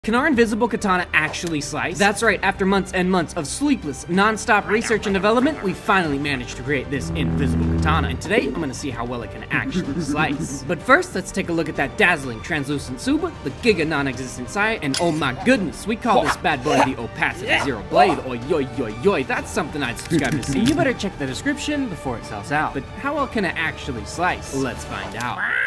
Can our invisible katana actually slice? That's right, after months and months of sleepless, non-stop research and development, we finally managed to create this invisible katana, and today I'm gonna see how well it can actually slice. But first, let's take a look at that dazzling translucent suba, the giga non-existent sai, and oh my goodness, we call this bad boy the opacity zero blade. Oi yoy yoy yoy, that's something I'd subscribe to see. You better check the description before it sells out. But how well can it actually slice? Let's find out.